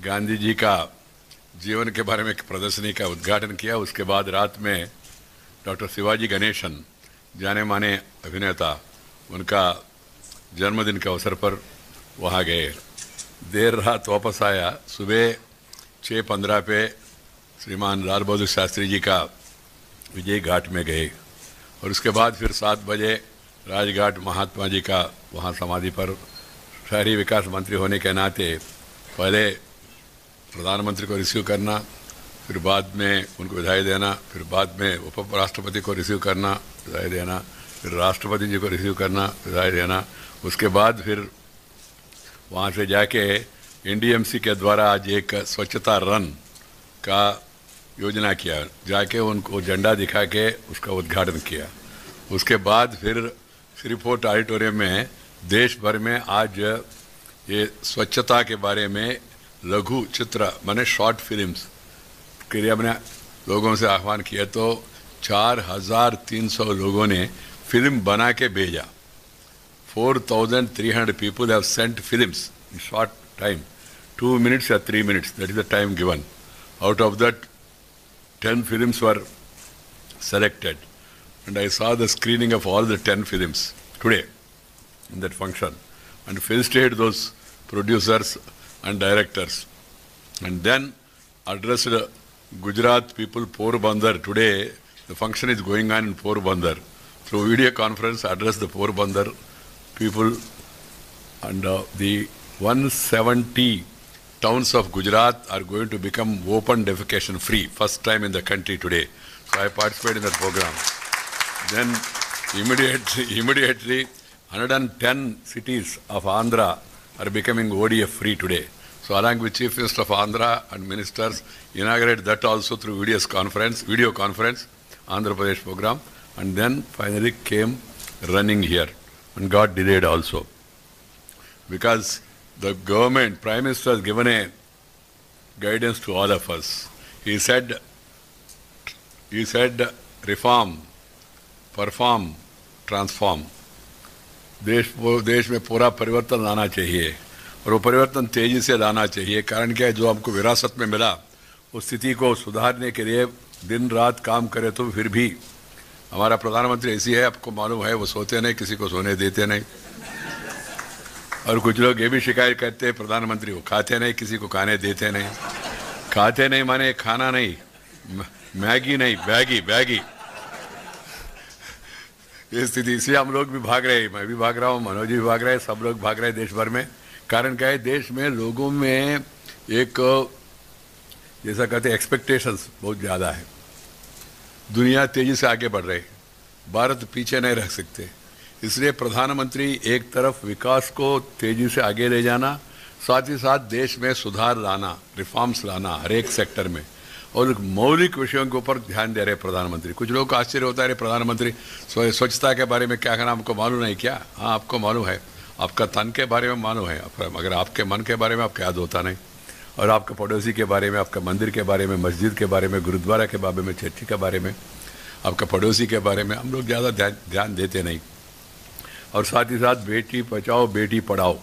गांधी जी का जीवन के बारे में एक प्रदर्शनी का उद्घाटन किया। उसके बाद रात में डॉक्टर शिवाजी गणेशन, जाने माने अभिनेता, उनका जन्मदिन के अवसर पर वहाँ गए। देर रात वापस आया। सुबह 6:15 पे श्रीमान लाल बहादुर शास्त्री जी का विजय घाट में गए और उसके बाद फिर 7 बजे राजघाट महात्मा जी का वहाँ समाधि पर। शहरी विकास मंत्री होने के नाते पहले प्रधानमंत्री को रिसीव करना, फिर बाद में उनको बधाई देना, फिर बाद में उपराष्ट्रपति को रिसीव करना, बधाई देना, फिर राष्ट्रपति जी को रिसीव करना, बधाई देना। उसके बाद फिर वहाँ से जाके एनडीएमसी के द्वारा आज एक स्वच्छता रन का योजना किया, जाके उनको झंडा दिखा के उसका उद्घाटन किया। उसके बाद फिर श्री फोर्ट ऑडिटोरियम में देश भर में आज ये स्वच्छता के बारे में लघु चित्र माने शॉर्ट फिल्म्स के लिए हमने लोगों से आह्वान किया, तो 4300 लोगों ने फिल्म बना के भेजा। 4,300 people have sent films in short time, 2 minutes or 3 minutes, that is the time given. Out of that, 10 films were selected, and I saw the screening of all the 10 films today in that function, and felicitate those producers and directors, and then addressed Gujarat people, Porbandar. Today the function is going on in Porbandar. Through video conference, address the Porbandar people, and the 170 towns of Gujarat are going to become open defecation free, first time in the country today. So I participated in that program. Then immediately 110 cities of Andhra are becoming ODF free today. So along with Chief Minister of Andhra and ministers, inaugurated that also through video conference, Andhra Pradesh program, and then finally came running here and got delayed also. Because the government, Prime Minister has given a guidance to all of us. He said reform, perform, transform. देश में पूरा परिवर्तन लाना चाहिए और वो परिवर्तन तेजी से लाना चाहिए। कारण क्या है, जो हमको विरासत में मिला उस स्थिति को सुधारने के लिए दिन रात काम करे, तो फिर भी हमारा प्रधानमंत्री ऐसी है, आपको मालूम है, वो सोते नहीं, किसी को सोने देते नहीं। और कुछ लोग ये भी शिकायत करते हैं प्रधानमंत्री वो खाते नहीं, किसी को खाने देते नहीं। खाते नहीं माने खाना नहीं, मैगी नहीं, बैगी ये स्थिति। इसलिए हम लोग भी भाग रहे हैं, मैं भी भाग रहा हूँ, मनोज भी भाग रहे हैं, सब लोग भाग रहे हैं देश भर में। कारण क्या है, देश में लोगों में एक जैसा कहते हैं एक्सपेक्टेशंस बहुत ज़्यादा है। दुनिया तेजी से आगे बढ़ रही, भारत पीछे नहीं रह सकते। इसलिए प्रधानमंत्री एक तरफ विकास को तेजी से आगे ले जाना, साथ ही साथ देश में सुधार लाना, रिफॉर्म्स लाना हर एक सेक्टर में, और मौलिक विषयों के ऊपर ध्यान दे रहे प्रधानमंत्री। कुछ लोगों को आश्चर्य होता है, प्रधानमंत्री स्वच्छता के बारे में क्या कहना, हमको मालूम नहीं क्या? हाँ, आपको मालूम है, आपका तन के बारे में मालूम है, मगर आपके मन के बारे में आपको याद होता नहीं। और आपके पड़ोसी के बारे में, आपके मंदिर के बारे में, मस्जिद के बारे में, गुरुद्वारा के बारे में, चर्च के बारे में, आपके पड़ोसी के बारे में हम लोग ज़्यादा ध्यान देते नहीं। और साथ ही साथ बेटी बचाओ बेटी पढ़ाओ,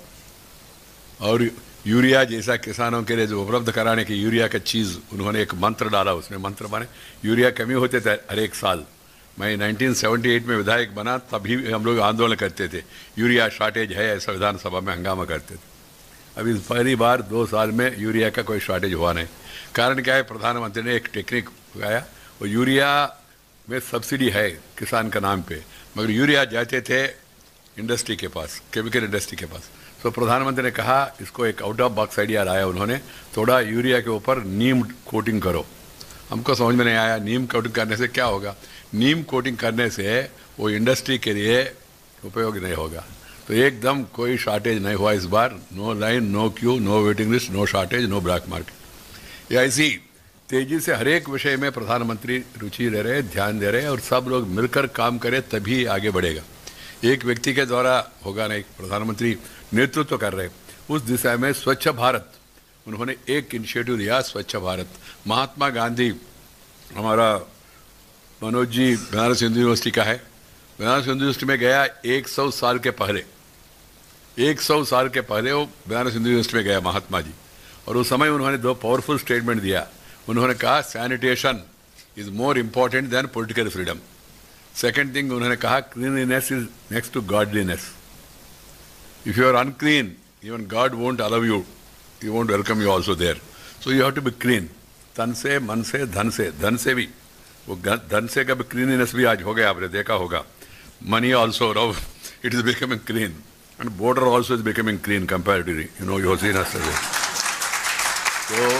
और यूरिया जैसा किसानों के लिए जो उपलब्ध कराने की यूरिया का चीज़ उन्होंने एक मंत्र डाला। उसमें मंत्र माने यूरिया कमी होते थे हर एक साल। मैं 1978 में विधायक बना, तभी हम लोग आंदोलन करते थे, यूरिया शॉर्टेज है, ऐसा विधानसभा में हंगामा करते थे। अभी पहली बार 2 साल में यूरिया का कोई शॉर्टेज हुआ नहीं। कारण क्या है, प्रधानमंत्री ने एक टेक्निक लगाया, वो यूरिया में सब्सिडी है किसान का नाम पे, मगर यूरिया जाते थे इंडस्ट्री के पास, केमिकल इंडस्ट्री के पास। तो प्रधानमंत्री ने कहा, इसको एक आउट ऑफ बॉक्स आइडिया लाया उन्होंने, थोड़ा यूरिया के ऊपर नीम कोटिंग करो। हमको समझ में नहीं आया नीम कोटिंग करने से क्या होगा। नीम कोटिंग करने से वो इंडस्ट्री के लिए उपयोग नहीं होगा। तो एकदम कोई शॉर्टेज नहीं हुआ इस बार। No line, no queue, no waiting list, no shortage, no black market. या ऐसी तेजी से हर एक विषय में प्रधानमंत्री रुचि ले रहे, ध्यान दे रहे हैं, और सब लोग मिलकर काम करें तभी आगे बढ़ेगा। एक व्यक्ति के द्वारा होगा नहीं, प्रधानमंत्री नेतृत्व कर रहे। उस दिशा में स्वच्छ भारत, उन्होंने एक इनिशिएटिव लिया, स्वच्छ भारत। महात्मा गांधी, हमारा मनोज जी बनारस हिंदू यूनिवर्सिटी का है, बनारस हिंदू यूनिवर्सिटी में गया 100 साल के पहले, 100 साल के पहले वो बनारस हिंदू यूनिवर्सिटी में गया महात्मा जी, और उस समय उन्होंने दो पावरफुल स्टेटमेंट दिया. उन्होंने कहा sanitation is more important than political freedom. Second thing उन्होंने कहा cleanliness is next to godliness. If you are unclean even God won't allow you, he won't welcome you also there. So you have to be clean, तन से, मन से, धन से भी. वो धन से का भी क्लीनलीनेस भी आज हो गया, आपने देखा होगा. Money also now it is becoming clean, and border also is becoming clean comparatively. You know you have seen us. तो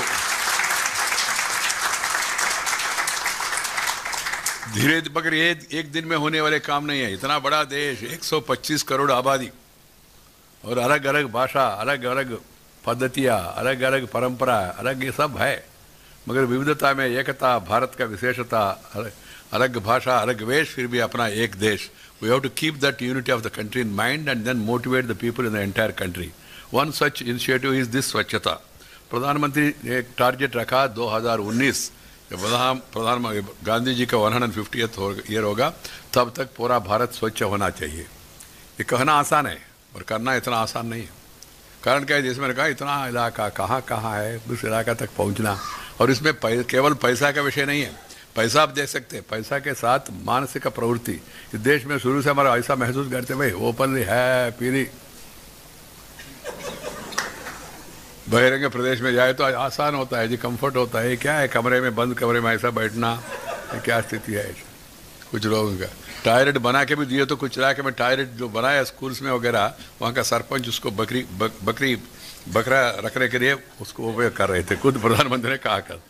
धीरे मगर ये एक दिन में होने वाले काम नहीं है. इतना बड़ा देश, 125 करोड़ आबादी, और अलग अलग भाषा, अलग अलग पद्धतियाँ, अलग अलग परंपरा, अलग ये सब है, मगर विविधता में एकता, भारत का विशेषता. अलग भाषा, अलग वेश, फिर भी अपना एक देश. We have to keep that unity of the country in mind and then motivate the people in the entire country. One such initiative is this swachhata. प्रधानमंत्री ने एक टारगेट रखा 2019, प्रधानमंत्री गांधी जी का 150th ईयर होगा, तब तक पूरा भारत स्वच्छ होना चाहिए. ये कहना आसान है और करना इतना आसान नहीं है. कारण क्या है, जैसे मैंने कहा, इतना इलाका कहाँ कहाँ है, उस इलाका तक पहुँचना. और इसमें केवल पैसा का विषय नहीं है. पैसा आप दे सकते हैं, पैसा के साथ मानसिक प्रवृत्ति. इस देश में शुरू से हमारा ऐसा महसूस करते भाई ओपनली है पीली, बहिरंग प्रदेश में जाए तो आसान होता है जी, कंफर्ट होता है. क्या है कमरे में, बंद कमरे में ऐसा बैठना, क्या स्थिति है. कुछ लोगों का टॉयलेट बना के भी दिए तो कुछ इलाके में टॉयलेट जो बनाया स्कूल्स में वगैरह, वहाँ का सरपंच उसको बकरा रखने के लिए उसको उपयोग कर रहे थे, खुद प्रधानमंत्री ने कहा कर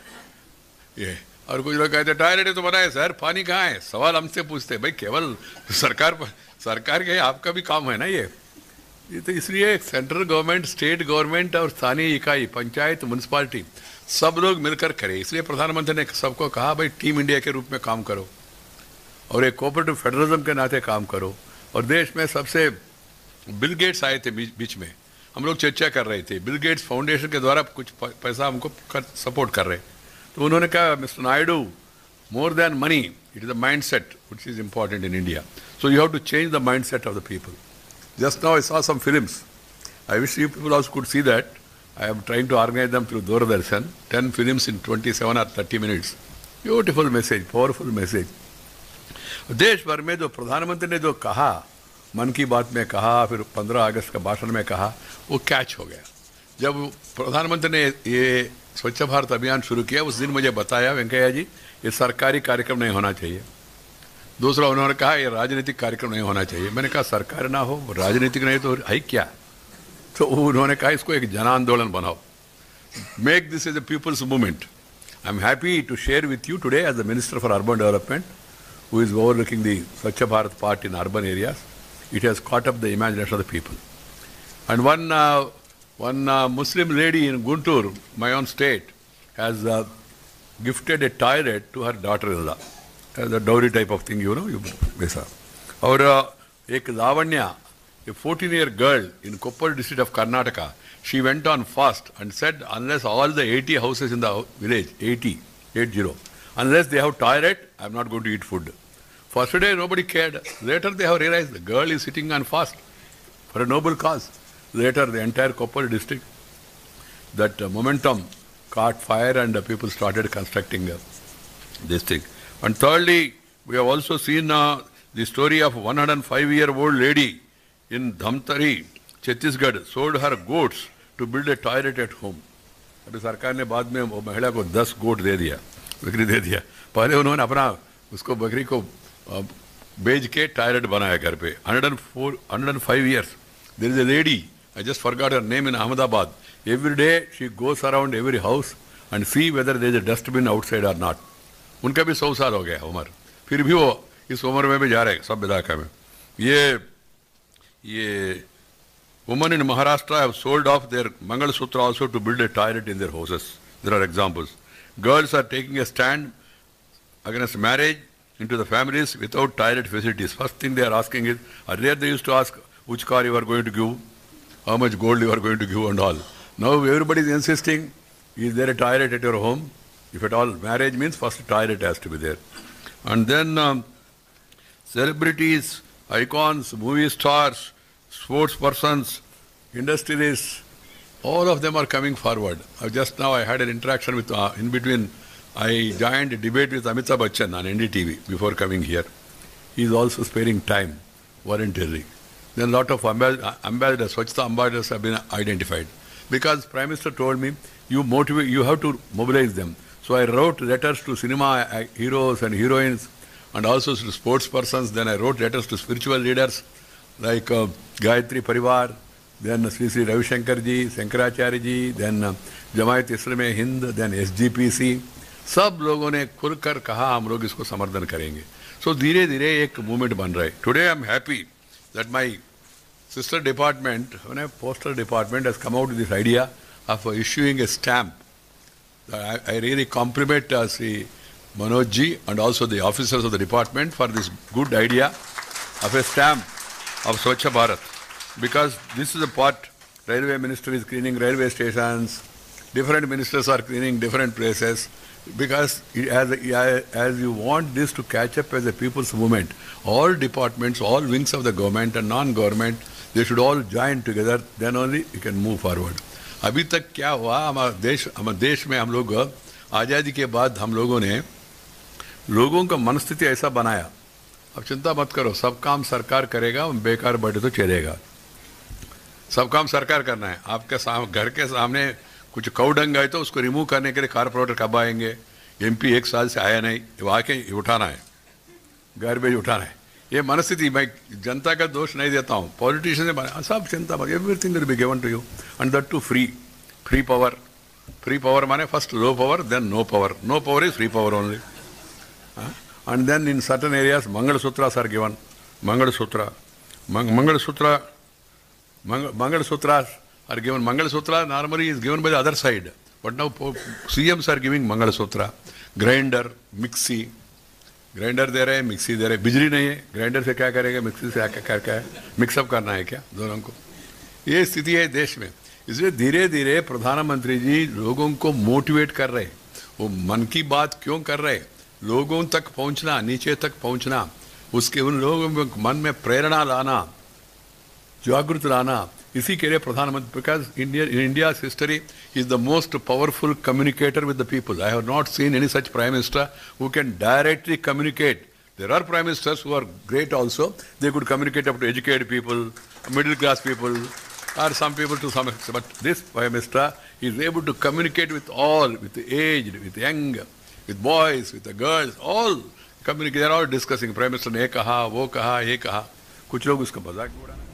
ये. और कुछ लोग कहते टॉयलेट तो बनाए सर, पानी कहाँ है. सवाल हमसे पूछते भाई, केवल सरकार के आपका भी काम है ना ये. तो इसलिए सेंट्रल गवर्नमेंट, स्टेट गवर्नमेंट और स्थानीय इकाई, पंचायत, म्यूनसिपालिटी, सब लोग मिलकर करें. इसलिए प्रधानमंत्री ने सबको कहा भाई टीम इंडिया के रूप में काम करो और एक कोऑपरेटिव फेडरलिज्म के नाते काम करो. और देश में सबसे बिल गेट्स आए थे बीच में, हम लोग चर्चा कर रहे थे. बिल गेट्स फाउंडेशन के द्वारा कुछ पैसा हमको सपोर्ट कर रहे. तो उन्होंने कहा mister Naidu, more than money it is the mindset which is important in India. So you have to change the mindset of the people. Just now I saw some films. I wish you people also could see that. I am trying to organize them through Doordarshan. 10 films in 27 or 30 minutes. Beautiful message, powerful message. देश भर में जो प्रधानमंत्री ने जो कहा, मन की बात में कहा, फिर 15 अगस्त का भाषण में कहा, वो कैच हो गया. जब प्रधानमंत्री ने ये स्वच्छ भारत अभियान शुरू किया, उस दिन मुझे बताया वेंकैया जी ये सरकारी कार्यक्रम नहीं होना चाहिए. दूसरा उन्होंने कहा ये राजनीतिक कार्यक्रम नहीं होना चाहिए. मैंने कहा सरकार ना हो, राजनीतिक नहीं तो है क्या. तो उन्होंने कहा इसको एक जन आंदोलन बनाओ, make this as a people's movement. I am happy to share with you today as the minister for urban development who is overlooking the Swachh Bharat part in urban areas. It has caught up the imagination of the people. And one Muslim lady in Guntur, my own state, has gifted a toilet to her daughter-in-law. The dowry type of thing, you know, वैसा. और एक Lavanya, a 14-year girl in Koppal district of Karnataka, she went on fast and said unless all the 80 houses in the village, 80, unless they have toilet, I am not going to eat food. First day nobody cared. Later they have realized the girl is sitting on fast for a noble cause. Later the entire Koppal district, that momentum caught fire and people started constructing this thing. And thirdly, we have also seen the story of 105-year-old lady in Dhamtari, Chhattisgarh, sold her goats to build a toilet at home. अभी सरकार ने बाद में वो महिला को 10 गोट दे दिया, बकरी दे दिया. पहले उन्होंने अपना उसको बकरी को बेच के टॉयलेट बनाया घर पे. 105 years. There is a lady, I just forgot her name, in Ahmedabad. Every day she goes around every house and see whether there is a dustbin outside or not. उनका भी 100 साल हो गया उम्र, फिर भी वो इस उम्र में भी जा रहे हैं सब इलाका में. ये women in Maharashtra have sold off their Mangal Sutra also to build a toilet in their houses. There are examples. Girls are taking a stand against marriage into the families without toilet facilities. First thing they are asking is, earlier they used to ask which car you are going to give, how much gold you are going to give and all. Now everybody is insisting, is there a toilet at your home? If at all, marriage means first toilet has to be there. And then celebrities, icons, movie stars, sports persons, industrialists, all of them are coming forward. Just now I had an interaction with, in between, I joined a debate with Amitabh Bachchan on NDTV before coming here. He is also sparing time voluntarily. Then a lot of ambassadors, Swachhta ambassadors have been identified. Because Prime Minister told me, you have to mobilize them. So I wrote letters to cinema heroes and heroines and also to sports persons. Then I wrote letters to spiritual leaders like Gayatri Parivar, then Shri Ravi Shankar ji, Shankaracharya ji, then Jamaat Islami Hind, then SGPC. सब लोगों ने खुलकर कहा हम लोग इसको समर्थन करेंगे. So धीरे धीरे एक मूवमेंट बन रहा है. Today I am happy that my sister department, postal department, has come out with this idea of issuing a stamp. I really compliment Sri Manoj ji and also the officers of the department for this good idea of a stamp of Swachh Bharat. Because this is a part, railway minister is cleaning railway stations, different ministers are cleaning different places. Because as you want this to catch up as a people's movement, all departments, all wings of the government and non-government, they should all join together, then only you can move forward. अभी तक क्या हुआ, हमारे देश में हम लोग आज़ादी के बाद हम लोगों ने लोगों का मनस्थिति ऐसा बनाया, अब चिंता मत करो, सब काम सरकार करेगा, बेकार बैठे तो चलेगा. सब काम सरकार करना है. आपके घर के सामने कुछ कौडंग है तो उसको रिमूव करने के लिए कारपोरेटर कब आएंगे? एमपी एक साल से आया नहीं, वो आके उठाना है, गार्बेज उठाना है. ये मनस्थिति, मैं जनता का दोष नहीं देता हूँ, पॉलिटिशियन ने सब चिंता मत, everything will be given to you and that too free power. Free power माने first low power, then no power. No power is free power only. And then in certain areas Mangal Sutras are given. Mangal Sutras are given. Mangal Sutra normally is given by the other side, but now CMs are giving Mangal Sutra. Grinder, mixie. Grinder दे रहे हैं, mixie दे रहे हैं. बिजली नहीं है, grinder से क्या करेगा, मिक्सी से क्या मिक्सअप करना है क्या दोनों को? ये स्थिति है देश में. इसलिए धीरे धीरे प्रधानमंत्री जी लोगों को मोटिवेट कर रहे हैं. वो मन की बात क्यों कर रहे हैं? लोगों तक पहुंचना, नीचे तक पहुंचना, उसके उन लोगों के मन में प्रेरणा लाना, जागृत लाना, इसी के लिए प्रधानमंत्री. Because India's history is the most powerful communicator with the people. I have not seen any such prime minister who can directly communicate. There are prime ministers who are great also. They could communicate up to educated people, middle class people, or some people to some extent. But this prime minister is able to communicate with all, with the aged, with the young, with boys, with the girls, all communicate. They are all discussing. Prime minister ने कहा, वो कहा, ये कहा. कुछ लोग उसका मजाक उड़ाना.